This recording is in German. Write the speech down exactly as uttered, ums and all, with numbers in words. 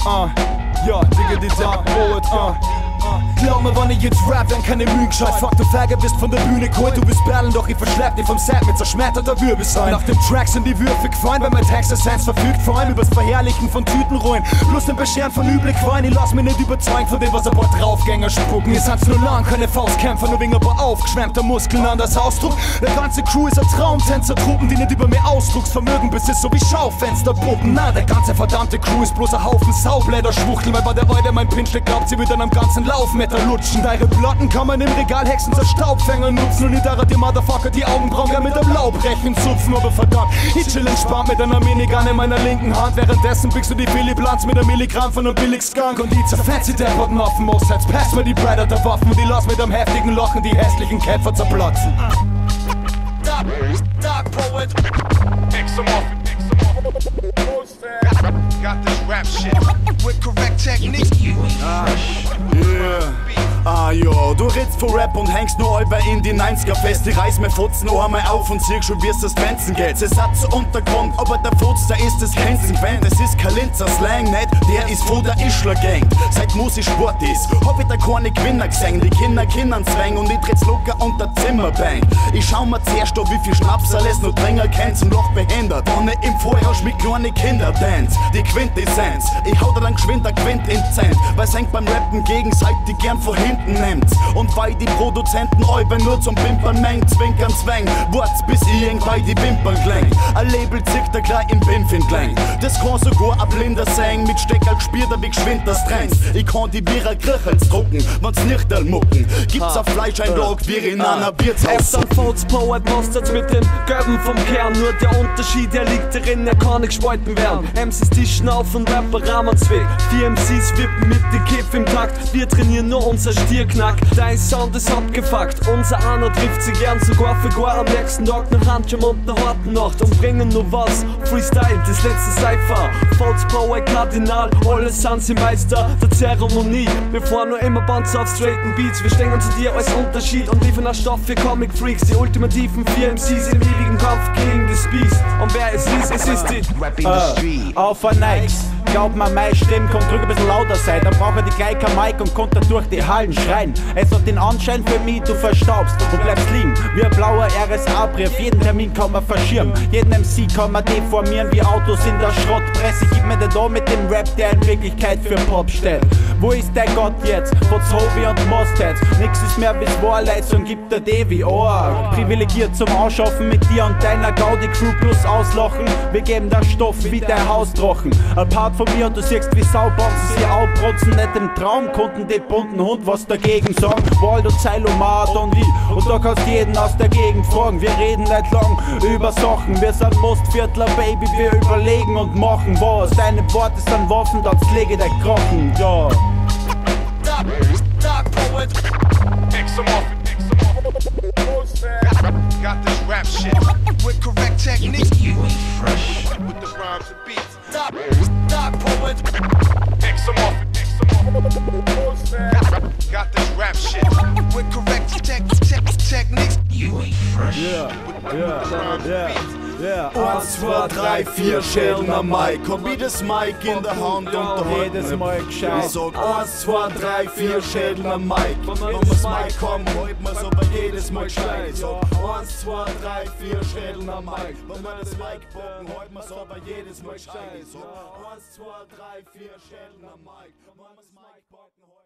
uh, ja, Digga, die Dark Poet, uh. Glaub mir, wann ich jetzt rap, dann keine Mühen gescheit. Fuck, du Fagger bist von der Bühne geholt, du bist Berlin, doch ich verschlepp dich vom Set mit zerschmetterter Wirbelsäule. Nach dem Track sind die Würfe gefallen, weil mein Text Essenz verfügt, vor allem übers Verherrlichen von Tütenruhen. Plus den Bescheren von üble Qualen, ich lass mich nicht überzeugen von dem, was ein paar Draufgänger spucken. Ihr seid's nur lang, keine Faustkämpfer, nur wegen ein paar aufgeschwemmter Muskeln an das Ausdruck. Der ganze Crew ist ein Traumtänzer-Truppen, die nicht über mir Ausdrucksvermögen besitzt, so wie Schaufensterpuppen. Na, der ganze verdammte Crew ist bloß ein Haufen Saubläder-Schwuchteln, weil bei der Weide mein Pinschle glaubt, sie wird dann am ganzen Laufmeter lutschen. Deine Platten kann man im Regal hexen zur Staubfänger nutzen und nicht daran die Motherfucker die Augenbrauen gern mit dem Laubrechen zupfen. Aber verdammt, ich chill entspannt mit einer Minigun in meiner linken Hand. Währenddessen biegst du die Philipp-Lanz mit einem Milligramm von einem Billig-Skunk. Und die zerfetzt die Depperten auf dem Most-Heads. Pass mir die Predator-Waffen und die lass mit einem heftigen Lochen die hässlichen Kämpfer zerplatzen. Dark, Dark Poet. Mix them off, mix them off. Got this rap shit with correct techniques. Ah, yeah. Ah ja, du redst von Rap und hängst nur halber in die neunziger fest. Ich reiß mir Fotzen noch einmal auf und sieh schon, wie's das Grenzen geht. Sie Satz Untergrund, aber der Fotz, der ist das Grenzenfan. Das ist kein Linzer Slang, nicht? Der ist von der Ischler Gang. Seit Musik Sport ist, hab ich da keine Gewinner gesehen. Die Kinder Kindern zwängen und ich dreh's locker unter Zimmerbang. Ich schau mir zuerst an, wie viel Schnaps alles noch Dränger kennt zum Loch behindert. Ohne im Vorhaus mit kleine Kinder dance. Die Quintessenz, ich hau da dann geschwind der Quint in Cent. Weil senkt beim Rappen gegenseitig gern vor hinten nimmt. Und weil die Produzenten Alben nur zum Pimpern mengt, zwinkern zwäng, Worts bis irgendwann die Wimpern klang. Ein Label zickt er gleich im Binfin klang. Das kann sogar ein Blinder sein, mit Stecker gespielt, wie geschwind das Trends. Ich kann die Bierer Grichels drucken, wenn's nicht mucken. Gibt's auf Fleisch ein Log, wie in einer Wirtshaus. F dann Folds Poet Bastards mit den Göben vom Kern. Nur der Unterschied, der liegt darin, er kann nicht gespalten werden. M Cs tischen auf und Rapper rahmen zwei. Vier M Cs wippen mit den Kiff im Takt. Wir trainieren nur unser Stierknack. Dein Sound ist abgefuckt. Unser einer trifft sie gern sogar für gar am nächsten Tag nach Handschirm und einer harten Nacht und bringen nur was. Freestyle, das letzte Cypher. Folds Poet Kardinal, alle sind sie Meister der Zeremonie. Wir fahren nur immer Bands auf straighten Beats. Wir stehen zu dir als Unterschied und liefern einen Stoff für Comic Freaks. Die ultimativen vier M Cs im ewigen Kampf gegen das Beast. Und wer es ist, es ist die uh, Auf ein Nikes. Glaub mir, meine Stimme kommt drüber ein bisschen lauter sein. Da braucht er die gleiche Mic und konnte durch die Hallen schreien. Es hat den Anschein für mich, du verstaubst und bleibst liegen wie ein blauer R S A-Brief. Jeden Termin kann man verschirmen, jeden M C kann man deformieren wie Autos in der Schrottpresse. Gib mir den da mit dem Rap, der in Wirklichkeit für Pop steht. Wo ist der Gott jetzt? Von Hobby und Mostheads. Nix ist mehr bis Wahrleitung, gibt der Devi Ohr. Privilegiert zum Ausschaffen mit dir und deiner Gaudi Crew plus auslachen. Wir geben da Stoff wie dein Haustrochen. Ein Part von mir und du siehst wie Saubanzen sie aufprotzen. Nicht im Traum konnten die bunten Hund was dagegen sagen. Wald und Zeilomat und ich. Und da kannst jeden aus der Gegend fragen. Wir reden nicht lang über Sachen. Wir sind Mostviertler, Baby, wir überlegen und machen was. Deine Worte sind Waffen, das lege der Krochen, ja. Dark, Dark Poet. Mix them off, mix them off. Got this rap shit with correct techniques. You ain't fresh with the rhymes and beats. Dark, Dark Poet. Mix them off, mix them off. Got this rap shit with correct te te techniques. You ain't fresh with the rhymes and beats. Yeah. Eins, zwei, drei, vier, Schädeln am Mic. Hab ich das Mic in der Hand und da jedes Mal gescheit. Ich sag eins, zwei, drei, vier, Schädeln am Mic. Wenn wir's Mic haben, halt mir's aber jedes Mal gescheit. Ich sag eins, zwei, drei, vier, Schädeln am Mic. Wenn wir das Mic bocken, halt mir's aber jedes Mal gescheit. Ich sag eins, zwei, drei, vier, Schädeln am Mic. Wenn wir's Mic bocken,